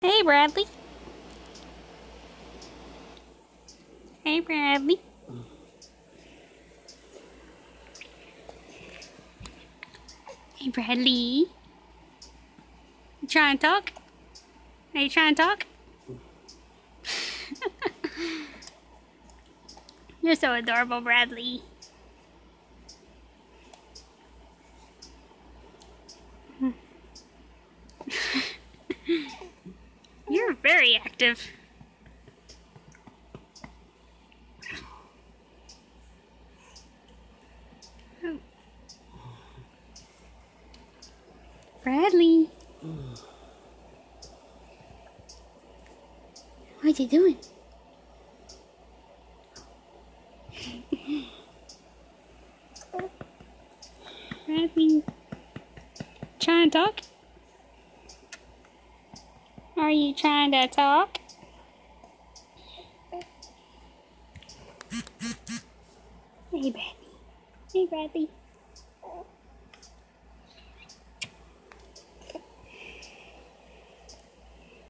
Hey, Bradley. Hey, Bradley. Hey, Bradley. You trying to talk? Are you trying to talk? You're so adorable, Bradley. You're very active. Oh. Bradley. What you doing? Bradley. Trying to talk? Are you trying to talk? Hey, Bradley. Hey, Bradley.